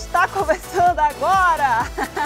Está começando agora!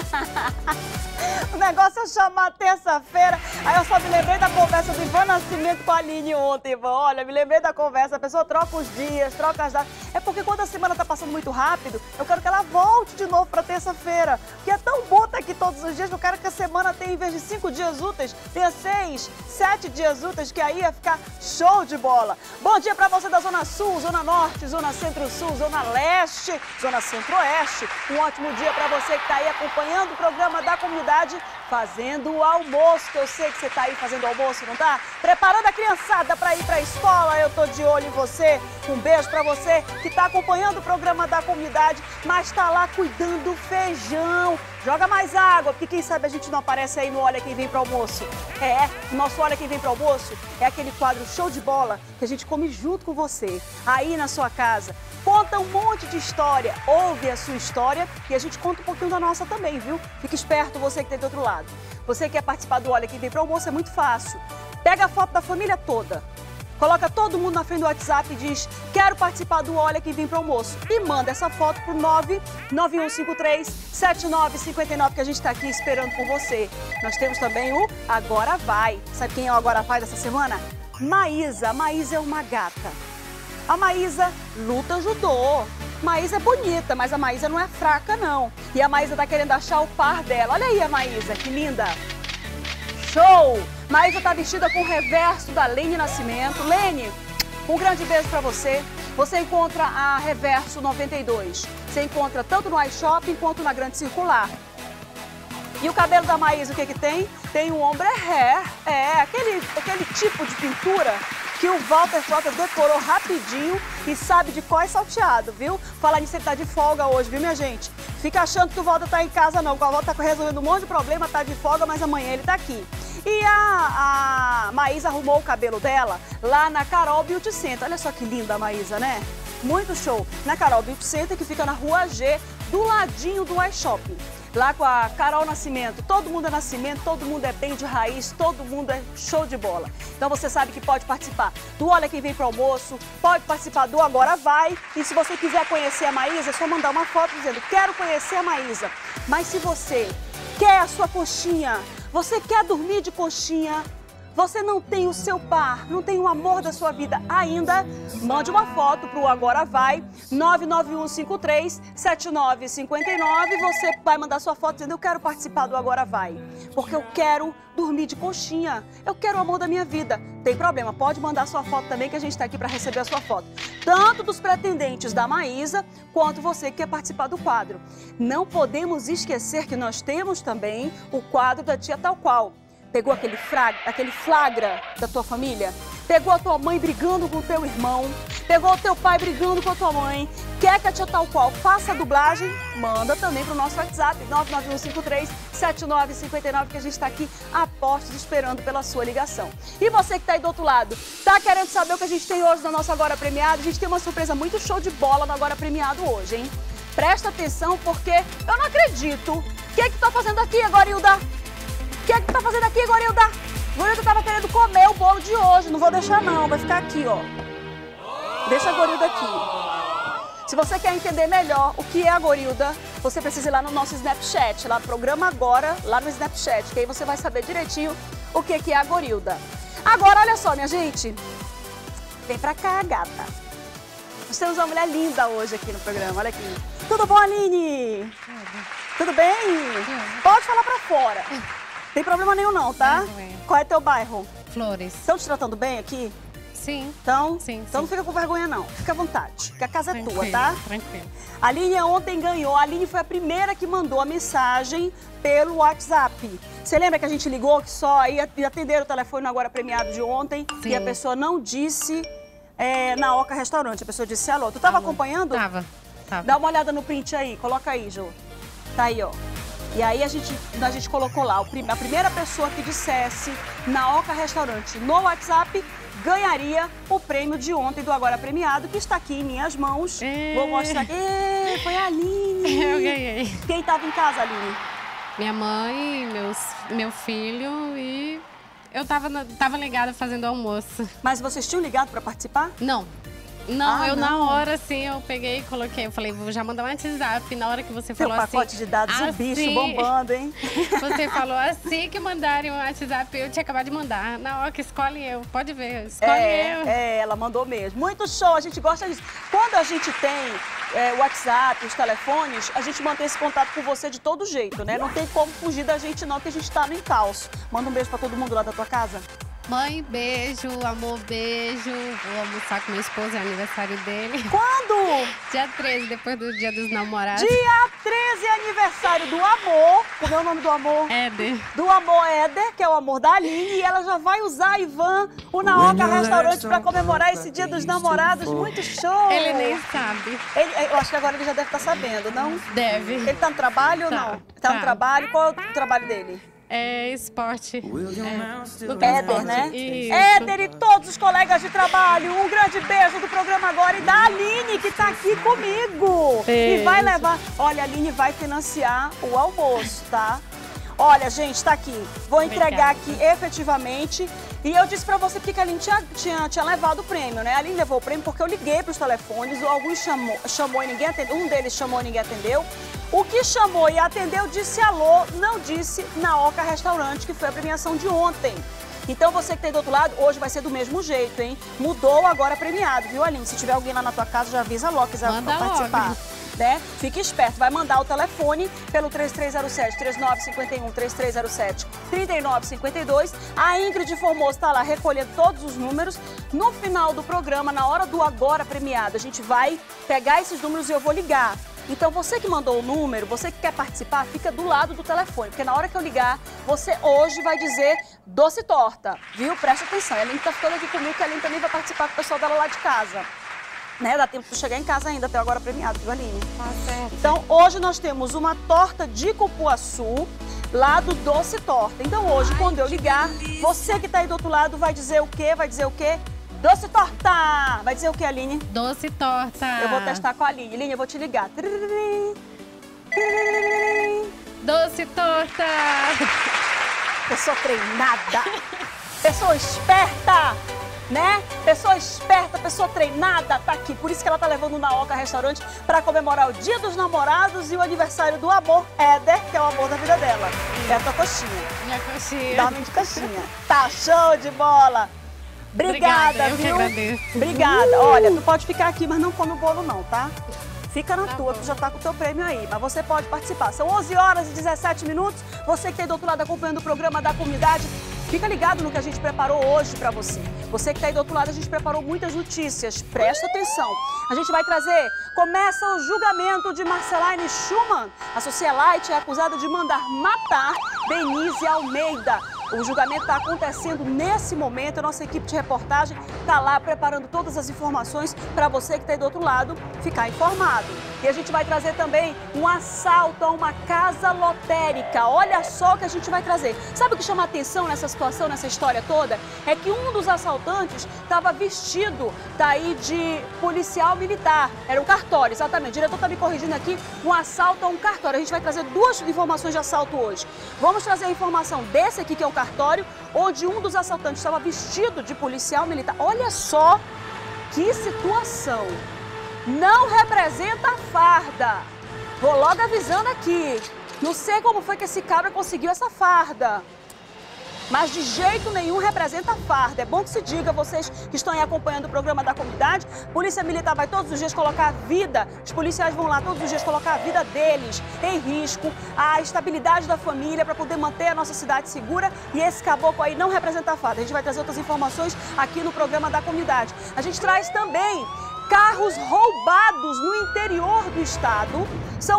O negócio é chamar terça-feira. Aí eu só me lembrei da conversa do Ivan Nascimento com a Aline ontem, Ivan. Olha, me lembrei da conversa. A pessoa troca os dias, troca as datas. É porque quando a semana tá passando muito rápido, eu quero que ela volte de novo pra terça-feira. Porque é tão bom estar aqui todos os dias que eu quero que a semana tenha, em vez de 5 dias úteis, tenha 6, 7 dias úteis, que aí ia ficar show de bola. Bom dia pra você da Zona Sul, Zona Norte, Zona Centro-Sul, Zona Leste, Zona Centro-Oeste. Um ótimo dia pra você que tá aí acompanhando o programa da comunidade, fazendo o almoço, que eu sei que você tá aí fazendo o almoço, não tá? Preparando a criançada para ir para a escola, eu tô de olho em você. Um beijo para você que tá acompanhando o programa da comunidade, mas tá lá cuidando do feijão. Joga mais água, porque quem sabe a gente não aparece aí no Olha Quem Vem para o Almoço. O nosso Olha Quem Vem para o Almoço é aquele quadro show de bola que a gente come junto com você, aí na sua casa. Conta um monte de história, ouve a sua história e a gente conta um pouquinho da nossa também, viu? Fique esperto você que tem do outro lado. Você que quer participar do Olha Quem Vem para o Almoço, é muito fácil. Pega a foto da família toda. Coloca todo mundo na frente do WhatsApp e diz: quero participar do Olha Quem Vem para o Almoço. E manda essa foto pro 99153-7959, que a gente está aqui esperando por você. Nós temos também o Agora Vai. Sabe quem é o Agora Vai dessa semana? Maísa. A Maísa é uma gata. A Maísa luta judô. Maísa é bonita, mas a Maísa não é fraca, não. E a Maísa tá querendo achar o par dela. Olha aí a Maísa, que linda. Show! Maísa tá vestida com o reverso da Lene Nascimento. Lene, um grande beijo pra você. Você encontra a Reverso 92. Você encontra tanto no iShopping quanto na Grande Circular. E o cabelo da Maísa, o que que tem? Tem um ombre hair. É, aquele tipo de pintura que o Walter Frota decorou rapidinho e sabe de qual é salteado, viu? Falar nisso, ele tá de folga hoje, viu, minha gente? Fica achando que o Walter tá em casa, não. O Walter tá resolvendo um monte de problema, tá de folga, mas amanhã ele tá aqui. E a Maísa arrumou o cabelo dela lá na Carol Beauty Center. Olha só que linda a Maísa, né? Muito show. Na Carol Beauty Center, que fica na Rua G, do ladinho do iShopping. Lá com a Carol Nascimento, todo mundo é Nascimento, todo mundo é bem de raiz, todo mundo é show de bola. Então você sabe que pode participar do Olha Quem Vem pro Almoço, pode participar do Agora Vai. E se você quiser conhecer a Maísa, é só mandar uma foto dizendo: quero conhecer a Maísa. Mas se você quer a sua coxinha, você quer dormir de coxinha, você não tem o seu par, não tem o amor da sua vida ainda, mande uma foto para o Agora Vai, 99153-7959. Você vai mandar sua foto dizendo: eu quero participar do Agora Vai, porque eu quero dormir de conchinha, eu quero o amor da minha vida. Tem problema, pode mandar sua foto também, que a gente está aqui para receber a sua foto. Tanto dos pretendentes da Maísa, quanto você que quer participar do quadro. Não podemos esquecer que nós temos também o quadro da Tia Tal Qual. Pegou aquele flagra da tua família? Pegou a tua mãe brigando com o teu irmão? Pegou o teu pai brigando com a tua mãe? Quer que a Tia Tal Qual faça a dublagem? Manda também para o nosso WhatsApp, 99153-7959, que a gente está aqui a postos esperando pela sua ligação. E você que está aí do outro lado, tá querendo saber o que a gente tem hoje no nosso Agora Premiado? A gente tem uma surpresa muito show de bola no Agora Premiado hoje, hein? Presta atenção, porque eu não acredito. O que é que tá fazendo aqui, Gorilda? O que é que tá fazendo aqui, Gorilda? Gorilda tava querendo comer o bolo de hoje. Não vou deixar, não. Vai ficar aqui, ó. Deixa a Gorilda aqui. Se você quer entender melhor o que é a Gorilda, você precisa ir lá no nosso Snapchat, lá no programa Agora, lá no Snapchat, que aí você vai saber direitinho o que é a Gorilda. Agora, olha só, minha gente. Vem pra cá, gata. Nós temos uma mulher linda hoje aqui no programa, olha aqui. Tudo bom, Aline? Tudo bem? Pode falar pra fora. Tem problema nenhum não, tá? Qual é teu bairro? Flores. Estão te tratando bem aqui? Sim. Então, sim. Não fica com vergonha não, fica à vontade, que a casa é tua, tá? Tranquilo. A Aline ontem ganhou, a Aline foi a primeira que mandou a mensagem pelo WhatsApp. Você lembra que a gente ligou, que só ia atender o telefone no Agora Premiado de ontem? Sim. E a pessoa não disse na Oca Restaurante, a pessoa disse alô. Tu tava acompanhando? Tava. Dá uma olhada no print aí, coloca aí, Jô. Tá aí, ó. E aí a gente colocou lá, a primeira pessoa que dissesse na Oca Restaurante no WhatsApp ganharia o prêmio de ontem do Agora Premiado, que está aqui em minhas mãos. Vou mostrar aqui. Foi a Aline. Eu ganhei. Quem estava em casa, Aline? Minha mãe, meu filho e eu tava ligada fazendo almoço. Mas vocês tinham ligado para participar? Não. Não, Ah, eu na não. hora, assim, eu peguei e coloquei, eu falei, vou já mandar um WhatsApp. Na hora que você Seu falou assim... pacote de dados, o bicho assim, bombando, hein? Você falou assim que mandarem o WhatsApp, eu tinha acabado de mandar. Na hora que escolhe eu, pode ver, escolhe eu. Ela mandou mesmo. Muito show, a gente gosta disso. Quando a gente tem o WhatsApp, os telefones, a gente mantém esse contato com você de todo jeito, né? Não tem como fugir da gente não, que a gente tá no encalço. Manda um beijo pra todo mundo lá da tua casa. Mãe, beijo, amor, beijo. Vou almoçar com meu esposo, é aniversário dele. Quando? Dia 13, depois do Dia dos Namorados. Dia 13 é aniversário do amor. Como é o nome do amor? Éder. Do amor Éder, que é o amor da Aline. E ela já vai usar, Ivan, o Naoca Restaurante pra comemorar esse Dia dos Namorados. Muito show. Ele nem sabe. Eu acho que agora ele já deve estar sabendo, não? Deve. Ele tá no trabalho ou não? Tá no trabalho? Qual é o trabalho dele? É esporte. Éder, né? Isso. Éder e todos os colegas de trabalho, um grande beijo do programa agora e da Aline, que tá aqui comigo. Beijo. E vai levar... Olha, a Aline vai financiar o almoço, tá? Olha, gente, tá aqui. Vou entregar aqui efetivamente. E eu disse pra você porque a Aline tinha levado o prêmio, né? A Aline levou o prêmio porque eu liguei pros telefones, alguns chamou e ninguém atendeu, um deles chamou e ninguém atendeu. O que chamou e atendeu disse alô, não disse Naoca Restaurante, que foi a premiação de ontem. Então você que tem do outro lado, hoje vai ser do mesmo jeito, hein? Mudou agora premiado, viu, Aline? Se tiver alguém lá na tua casa, já avisa logo, quiser participar. Logo. Né? Fique esperto, vai mandar o telefone pelo 3307-3951, 3307-3952. A Ingrid Formoso está lá recolhendo todos os números. No final do programa, na hora do agora premiado, a gente vai pegar esses números e eu vou ligar. Então, você que mandou o número, você que quer participar, fica do lado do telefone, porque na hora que eu ligar, você hoje vai dizer doce torta, viu? Presta atenção, a Aline tá ficando aqui comigo, que a Aline também vai participar com o pessoal dela lá de casa. Né? Dá tempo de chegar em casa ainda, até agora premiado, viu, Aline? Tá certo. Então, hoje nós temos uma torta de cupuaçu, lá do Doce Torta. Então, hoje, quando eu ligar, você que tá aí do outro lado vai dizer o quê? Vai dizer o quê? Doce Torta! Vai dizer o quê, Aline? Doce torta. Eu vou testar com a Aline. Aline, eu vou te ligar. Doce torta. Pessoa treinada. Pessoa esperta. Né? Pessoa esperta, pessoa treinada, tá aqui. Por isso que ela tá levando o Naoca Restaurante para comemorar o Dia dos Namorados e o aniversário do amor Éder, que é o amor da vida dela. É a tua coxinha. Minha coxinha. Dá-me de coxinha. Tá show de bola. Obrigada, eu viu? que agradeço. Obrigada. Olha, tu pode ficar aqui, mas não come o bolo não, tá? Fica na tua, tu já tá com o teu prêmio aí, mas você pode participar. São 11 horas e 17 minutos. Você que tem do outro lado acompanhando o programa da comunidade, fica ligado no que a gente preparou hoje pra você. Você que tá aí do outro lado, a gente preparou muitas notícias. Presta atenção. A gente vai trazer... Começa o julgamento de Marceline Schumann. A socialite é acusada de mandar matar Denise Almeida. O julgamento está acontecendo nesse momento. A nossa equipe de reportagem está lá preparando todas as informações para você que está aí do outro lado ficar informado. E a gente vai trazer também um assalto a uma casa lotérica. Olha só o que a gente vai trazer. Sabe o que chama a atenção nessa situação, nessa história toda? É que um dos assaltantes estava vestido daí de policial militar. Era um cartório, exatamente. O diretor está me corrigindo aqui. Um assalto a um cartório. A gente vai trazer duas informações de assalto hoje. Vamos trazer a informação desse aqui, que é o cartório, onde um dos assaltantes estava vestido de policial militar. Olha só que situação. Não representa a farda. Vou logo avisando aqui. Não sei como foi que esse cabra conseguiu essa farda. Mas de jeito nenhum representa a farda. É bom que se diga, vocês que estão aí acompanhando o programa da comunidade, Polícia Militar vai todos os dias colocar a vida, os policiais vão lá todos os dias colocar a vida deles em risco, a estabilidade da família para poder manter a nossa cidade segura, e esse caboclo aí não representa a farda. A gente vai trazer outras informações aqui no programa da comunidade. A gente traz também carros roubados no interior do estado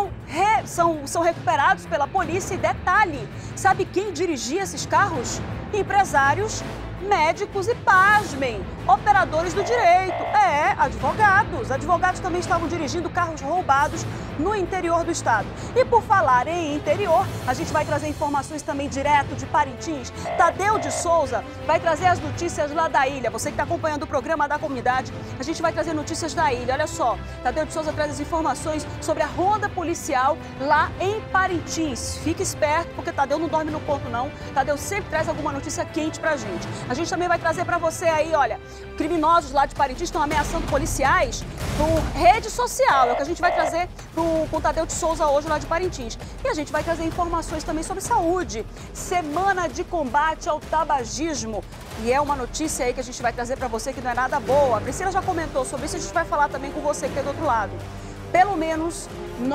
são recuperados pela polícia. E detalhe, sabe quem dirigia esses carros? Empresários, médicos e, pasmem, operadores do direito. Advogados. Advogados também estavam dirigindo carros roubados no interior do estado. E por falar em interior, a gente vai trazer informações também direto de Parintins. Tadeu de Souza vai trazer as notícias lá da ilha. Você que está acompanhando o programa da comunidade, a gente vai trazer notícias da ilha. Olha só, Tadeu de Souza traz as informações sobre a ronda policial lá em Parintins. Fique esperto, porque Tadeu não dorme no ponto não. Tadeu sempre traz alguma notícia quente pra gente. A gente também vai trazer pra você aí, olha, criminosos lá de Parintins estão ameaçando policiais por rede social. É o que a gente vai trazer pro Tadeu de Souza hoje lá de Parintins. E a gente vai trazer informações também sobre saúde. Semana de combate ao tabagismo. E é uma notícia aí que a gente vai trazer pra você que não é nada boa. A Priscila já comentou sobre isso, a gente vai falar também com você que é do outro lado. Pelo menos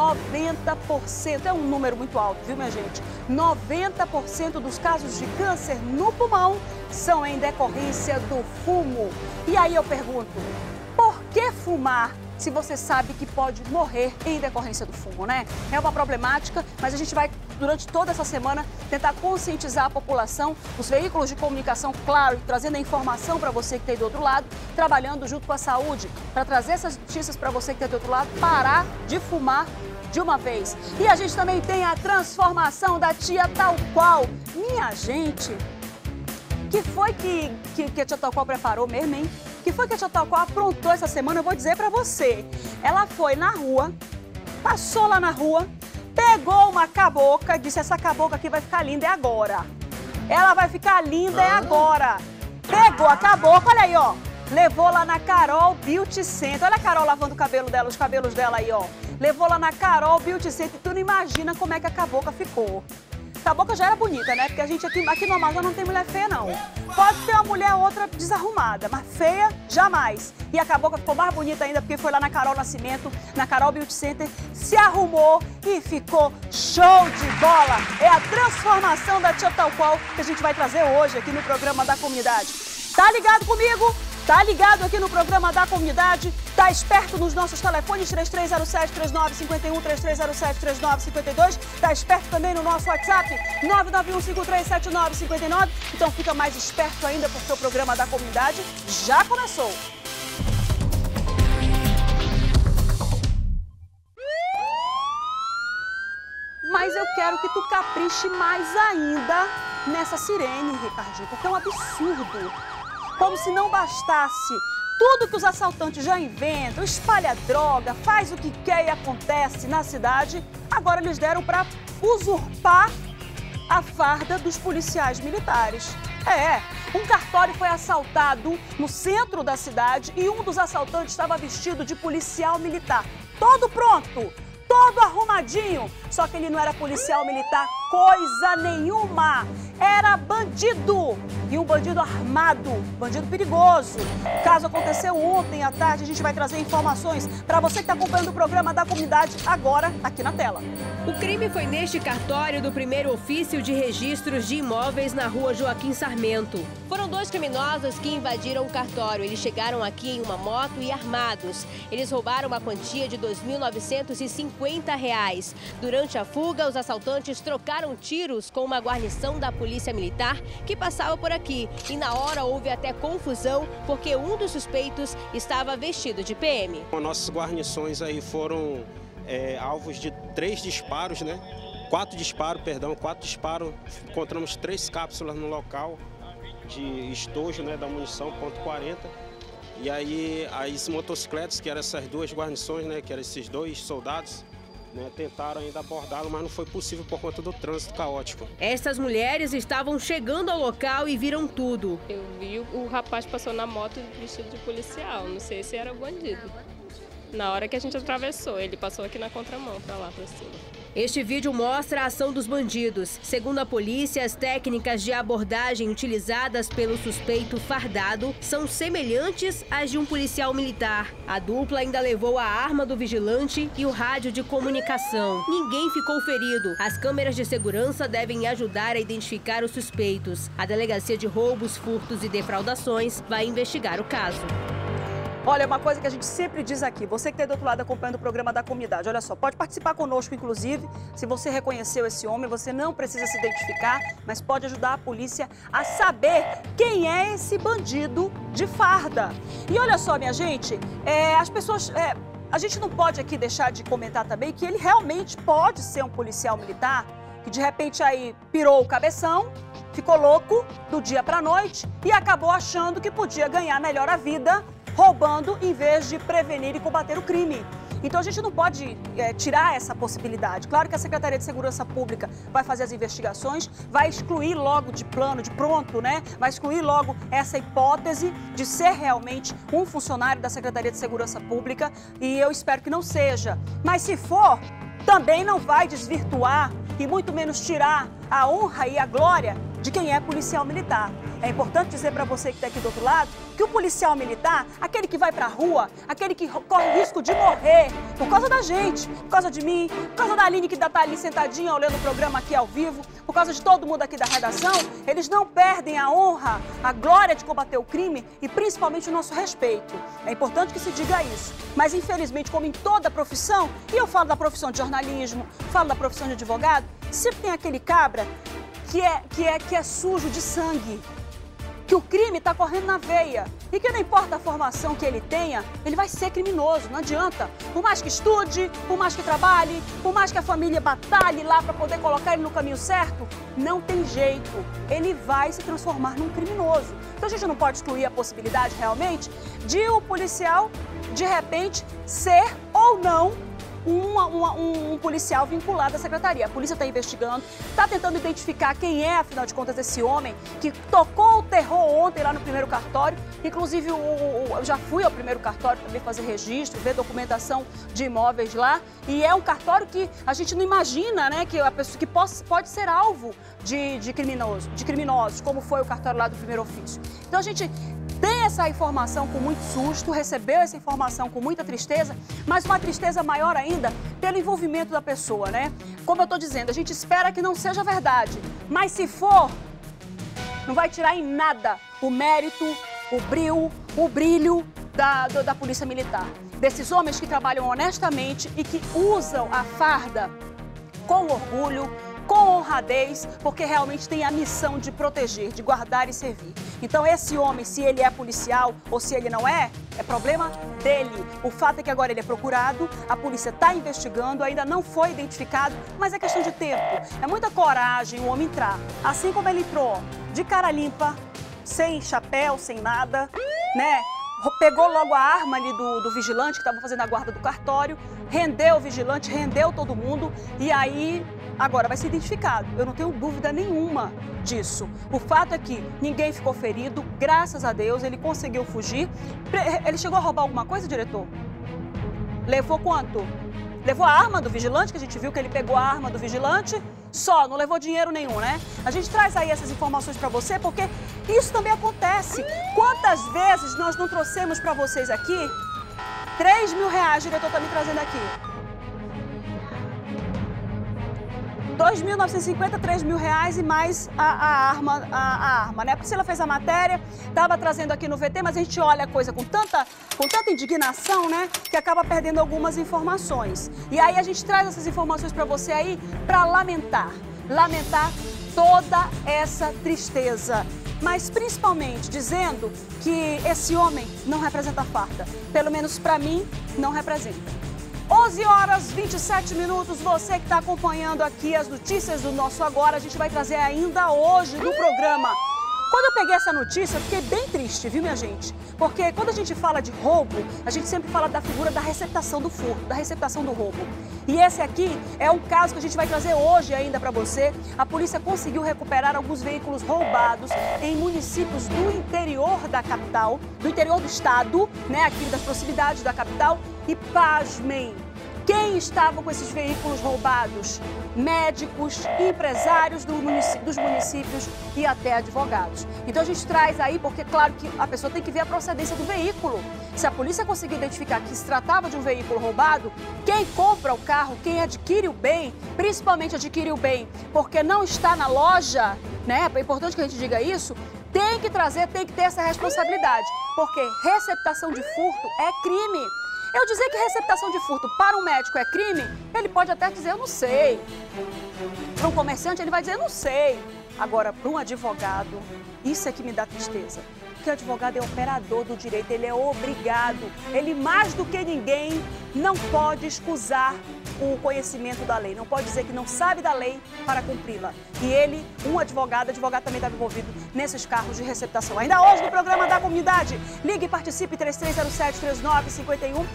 90%, é um número muito alto, viu, minha gente? 90% dos casos de câncer no pulmão são em decorrência do fumo. E aí eu pergunto, por que fumar se você sabe que pode morrer em decorrência do fumo, né? É uma problemática, mas a gente vai, durante toda essa semana, tentar conscientizar a população, os veículos de comunicação, claro, trazendo a informação para você que está aí do outro lado, trabalhando junto com a saúde, para trazer essas notícias para você que está do outro lado, parar de fumar de uma vez. E a gente também tem a transformação da tia Tal Qual. Minha gente, que foi que a tia Tal Qual preparou mesmo, hein? Que foi que a tia Tal Qual aprontou essa semana, eu vou dizer pra você. Ela foi na rua, passou lá na rua, pegou uma cabocla, disse, essa cabocla aqui vai ficar linda, é agora. Ela vai ficar linda, é agora. Pegou a cabocla, olha aí, ó. Levou lá na Carol Beauty Center. Olha a Carol lavando o cabelo dela, os cabelos dela aí, ó. Levou lá na Carol Beauty Center. Tu não imagina como é que a cabocla ficou. A cabocla já era bonita, né? Porque a gente aqui no Amazonas não tem mulher feia, não. Pode ter uma mulher ou outra desarrumada, mas feia, jamais. E a cabocla ficou mais bonita ainda porque foi lá na Carol Nascimento, na Carol Beauty Center, se arrumou e ficou show de bola. É a transformação da tia Tal Qual que a gente vai trazer hoje aqui no programa da comunidade. Tá ligado comigo? Tá ligado aqui no programa da comunidade? Tá esperto nos nossos telefones 3307-3951, 3307-3952. Tá esperto também no nosso WhatsApp 991537959. Então fica mais esperto ainda porque o programa da comunidade já começou. Mas eu quero que tu capriche mais ainda nessa sirene, Ricardinho, porque é um absurdo. Como se não bastasse tudo que os assaltantes já inventam, espalha droga, faz o que quer e acontece na cidade, agora eles deram para usurpar a farda dos policiais militares. Um cartório foi assaltado no centro da cidade e um dos assaltantes estava vestido de policial militar. Todo pronto, todo arrumadinho, só que ele não era policial militar coisa nenhuma. Era bandido, e um bandido armado, bandido perigoso. O caso aconteceu ontem à tarde, a gente vai trazer informações para você que está acompanhando o programa da comunidade agora aqui na tela. O crime foi neste cartório do primeiro ofício de registros de imóveis na rua Joaquim Sarmento. Foram dois criminosos que invadiram o cartório. Eles chegaram aqui em uma moto e armados. Eles roubaram uma quantia de R$ 2.950. Durante a fuga, os assaltantes trocaram tiros com uma guarnição da Polícia Militar que passava por aqui. E na hora houve até confusão porque um dos suspeitos estava vestido de PM. Nossas guarnições aí foram alvos de 3 disparos, né? 4 disparos. Encontramos 3 cápsulas no local de estojo, né, da munição .40. E aí as motocicletas, que eram essas 2 guarnições, né, que eram esses 2 soldados, né, tentaram ainda abordá-lo, mas não foi possível por conta do trânsito caótico. Essas mulheres estavam chegando ao local e viram tudo. Eu vi o rapaz passou na moto vestido de policial, não sei se era bandido. Na hora que a gente atravessou, ele passou aqui na contramão, pra lá, pra cima. Este vídeo mostra a ação dos bandidos. Segundo a polícia, as técnicas de abordagem utilizadas pelo suspeito fardado são semelhantes às de um policial militar. A dupla ainda levou a arma do vigilante e o rádio de comunicação. Ninguém ficou ferido. As câmeras de segurança devem ajudar a identificar os suspeitos. A Delegacia de Roubos, Furtos e Defraudações vai investigar o caso. Olha, uma coisa que a gente sempre diz aqui, você que está do outro lado acompanhando o programa da comunidade, olha só, pode participar conosco, inclusive, se você reconheceu esse homem, você não precisa se identificar, mas pode ajudar a polícia a saber quem é esse bandido de farda. E olha só, minha gente, as pessoas... a gente não pode aqui deixar de comentar também que ele realmente pode ser um policial militar, que de repente aí pirou o cabeção, ficou louco do dia para a noite e acabou achando que podia ganhar melhor a vida roubando em vez de prevenir e combater o crime. Então a gente não pode tirar essa possibilidade. Claro que a Secretaria de Segurança Pública vai fazer as investigações, vai excluir logo de plano, de pronto, né? Vai excluir logo essa hipótese de ser realmente um funcionário da Secretaria de Segurança Pública, e eu espero que não seja. Mas se for, também não vai desvirtuar e muito menos tirar a honra e a glória de quem é policial militar. É importante dizer para você que está aqui do outro lado que o policial militar, aquele que vai para a rua, aquele que corre risco de morrer por causa da gente, por causa de mim, por causa da Aline que está ali sentadinha olhando o programa aqui ao vivo, por causa de todo mundo aqui da redação, eles não perdem a honra, a glória de combater o crime e principalmente o nosso respeito. É importante que se diga isso. Mas infelizmente, como em toda profissão, e eu falo da profissão de jornalismo, falo da profissão de advogado, sempre tem aquele cabra que é sujo de sangue, que o crime está correndo na veia e que não importa a formação que ele tenha, ele vai ser criminoso, não adianta. Por mais que estude, por mais que trabalhe, por mais que a família batalhe lá para poder colocar ele no caminho certo, não tem jeito, ele vai se transformar num criminoso. Então a gente não pode excluir a possibilidade realmente de o policial, de repente, ser ou não um policial vinculado à secretaria. A polícia está investigando, está tentando identificar quem é, afinal de contas, esse homem que tocou o terror ontem lá no primeiro cartório. Inclusive, eu já fui ao primeiro cartório também fazer registro, ver documentação de imóveis lá. E é um cartório que a gente não imagina, né, que a pessoa que pode ser alvo de criminosos, como foi o cartório lá do primeiro ofício. Então a gente tem essa informação com muito susto, recebeu essa informação com muita tristeza, mas uma tristeza maior ainda pelo envolvimento da pessoa, né? Como eu estou dizendo, a gente espera que não seja verdade, mas se for, não vai tirar em nada o mérito, o brilho da Polícia Militar. Desses homens que trabalham honestamente e que usam a farda com orgulho, com honradez, porque realmente tem a missão de proteger, de guardar e servir. Então esse homem, se ele é policial ou se ele não é problema dele. O fato é que agora ele é procurado, a polícia está investigando, ainda não foi identificado, mas é questão de tempo. É muita coragem o homem entrar, assim como ele entrou, de cara limpa, sem chapéu, sem nada, né? Pegou logo a arma ali do vigilante que estava fazendo a guarda do cartório, rendeu o vigilante, rendeu todo mundo e aí agora vai ser identificado. Eu não tenho dúvida nenhuma disso. O fato é que ninguém ficou ferido, graças a Deus, ele conseguiu fugir. Ele chegou a roubar alguma coisa, diretor? Levou quanto? Levou a arma do vigilante, que a gente viu que ele pegou a arma do vigilante, só, não levou dinheiro nenhum, né? A gente traz aí essas informações para você, porque isso também acontece. Quantas vezes nós não trouxemos para vocês aqui? 3 mil reais, o diretor está me trazendo aqui. 2.950, 3 mil reais e mais a arma, né? A Priscila fez a matéria, estava trazendo aqui no VT, mas a gente olha a coisa com tanta indignação, né? Que acaba perdendo algumas informações. E aí a gente traz essas informações para você aí para lamentar toda essa tristeza. Mas principalmente dizendo que esse homem não representa farda. Pelo menos para mim, não representa. 11 horas 27 minutos, você que está acompanhando aqui as notícias do Nosso Agora, a gente vai trazer ainda hoje no programa. Quando eu peguei essa notícia, eu fiquei bem triste, viu, minha gente? Porque quando a gente fala de roubo, a gente sempre fala da figura da receptação do furto, da receptação do roubo. E esse aqui é um caso que a gente vai trazer hoje ainda para você. A polícia conseguiu recuperar alguns veículos roubados em municípios do interior da capital, do interior do estado, né, aqui das proximidades da capital. E pasmem, quem estava com esses veículos roubados? Médicos, empresários dos municípios e até advogados. Então a gente traz aí, porque claro que a pessoa tem que ver a procedência do veículo. Se a polícia conseguir identificar que se tratava de um veículo roubado, quem compra o carro, quem adquire o bem, principalmente adquire o bem porque não está na loja, né? É importante que a gente diga isso, tem que ter essa responsabilidade, porque receptação de furto é crime. Eu dizer que receptação de furto para um médico é crime, ele pode até dizer, eu não sei. Para um comerciante, ele vai dizer, eu não sei. Agora, para um advogado, isso é que me dá tristeza. Porque o advogado é operador do direito, ele é obrigado. Ele, mais do que ninguém, não pode escusar o conhecimento da lei. Não pode dizer que não sabe da lei para cumpri-la. E ele, um advogado também estava envolvido nesses carros de receptação. Ainda hoje no programa da comunidade, ligue e participe 3307-3951,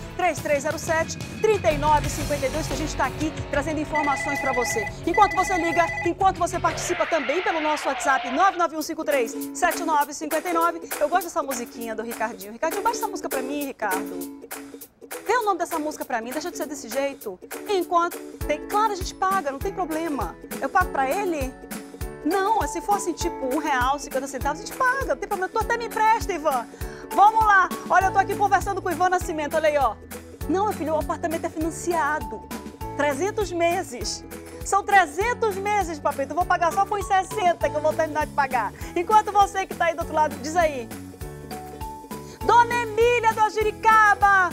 3307-3952, que a gente está aqui trazendo informações para você. Enquanto você liga, enquanto você participa também pelo nosso WhatsApp 99153-7959. Eu gosto dessa musiquinha do Ricardinho. Ricardinho, baixa essa música para mim, Ricardo. Vê o nome dessa música pra mim, deixa de ser desse jeito. Enquanto tem, claro, a gente paga, não tem problema. Eu pago pra ele? Não, se for assim, tipo R$1, 50 centavos, a gente paga, não tem problema. Tu até me empresta, Ivan. Vamos lá. Olha, eu tô aqui conversando com o Ivan Nascimento, olha aí, ó. Não, meu filho, o apartamento é financiado. 300 meses. São 300 meses, papito. Eu vou pagar só com os 60 que eu vou terminar de pagar. Enquanto você que tá aí do outro lado, diz aí. Dona Emília do Agiricaba.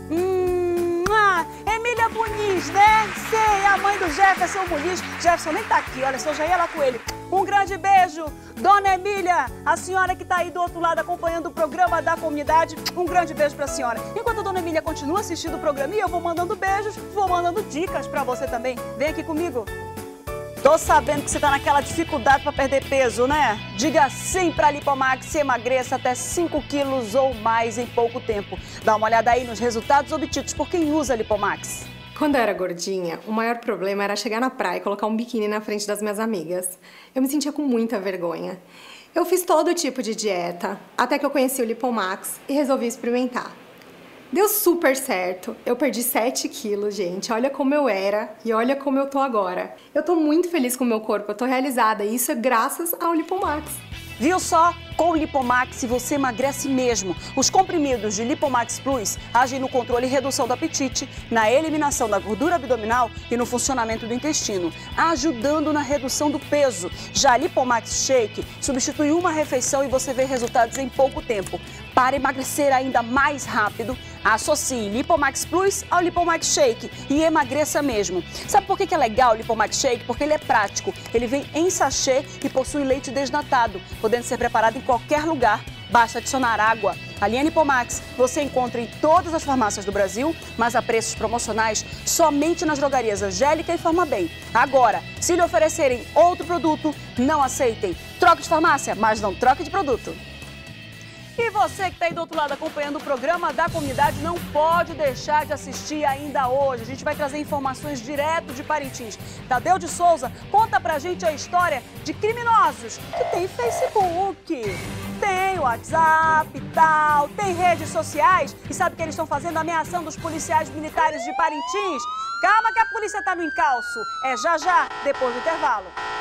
Emília Muniz, né? Sei, a mãe do Jefferson Muniz. Jefferson nem tá aqui, olha, eu já ia lá com ele. Um grande beijo, Dona Emília, a senhora que tá aí do outro lado acompanhando o programa da comunidade. Um grande beijo pra senhora. Enquanto a Dona Emília continua assistindo o programa, eu vou mandando beijos, vou mandando dicas pra você também. Vem aqui comigo. Tô sabendo que você tá naquela dificuldade para perder peso, né? Diga sim pra Lipomax e emagreça até 5 quilos ou mais em pouco tempo. Dá uma olhada aí nos resultados obtidos por quem usa Lipomax. Quando eu era gordinha, o maior problema era chegar na praia e colocar um biquíni na frente das minhas amigas. Eu me sentia com muita vergonha. Eu fiz todo tipo de dieta, até que eu conheci o Lipomax e resolvi experimentar. Deu super certo. Eu perdi 7 quilos, gente. Olha como eu era e olha como eu tô agora. Eu tô muito feliz com o meu corpo, eu tô realizada e isso é graças ao Lipomax. Viu só? Com o Lipomax você emagrece mesmo. Os comprimidos de Lipomax Plus agem no controle e redução do apetite, na eliminação da gordura abdominal e no funcionamento do intestino, ajudando na redução do peso. Já Lipomax Shake substitui uma refeição e você vê resultados em pouco tempo. Para emagrecer ainda mais rápido, associe Lipomax Plus ao Lipomax Shake e emagreça mesmo. Sabe por que é legal o Lipomax Shake? Porque ele é prático, ele vem em sachê e possui leite desnatado, podendo ser preparado em qualquer lugar. Basta adicionar água. A linha Lipomax você encontra em todas as farmácias do Brasil, mas a preços promocionais somente nas drogarias Angélica e Farmabem. Agora, se lhe oferecerem outro produto, não aceitem. Troque de farmácia, mas não troque de produto. E você que está aí do outro lado acompanhando o programa da comunidade não pode deixar de assistir ainda hoje. A gente vai trazer informações direto de Parintins. Tadeu de Souza conta pra gente a história de criminosos que tem Facebook, tem WhatsApp e tal, tem redes sociais. E sabe o que eles estão fazendo? Ameaçando os policiais militares de Parintins. Calma que a polícia está no encalço. É já já, depois do intervalo.